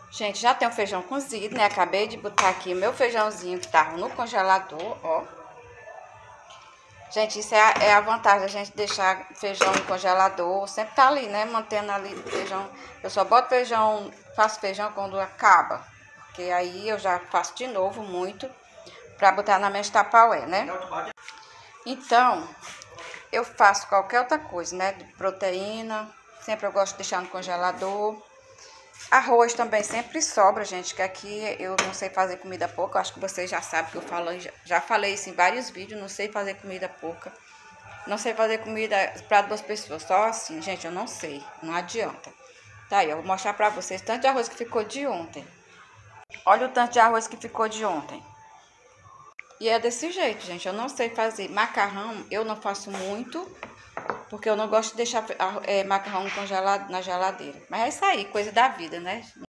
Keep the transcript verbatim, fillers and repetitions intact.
Gente, já tem o feijão cozido, né? Acabei de botar aqui meu feijãozinho que tava no congelador, ó. Gente, isso é a, é a vantagem da gente deixar feijão no congelador. Sempre tá ali, né? Mantendo ali o feijão. Eu só boto feijão, faço feijão quando acaba. Porque aí eu já faço de novo muito pra botar na minha Tupperware, né? Então, eu faço qualquer outra coisa, né? De proteína. Sempre eu gosto de deixar no congelador. Arroz também sempre sobra, gente, que aqui eu não sei fazer comida pouca. Eu acho que vocês já sabem que eu falo, já falei isso em vários vídeos, não sei fazer comida pouca. Não sei fazer comida para duas pessoas, só assim, gente, eu não sei, não adianta. Tá aí, eu vou mostrar pra vocês tanto de arroz que ficou de ontem. Olha o tanto de arroz que ficou de ontem. E é desse jeito, gente, eu não sei fazer. Macarrão eu não faço muito, porque eu não gosto de deixar é, macarrão congelado na geladeira. Mas é isso aí, coisa da vida, né?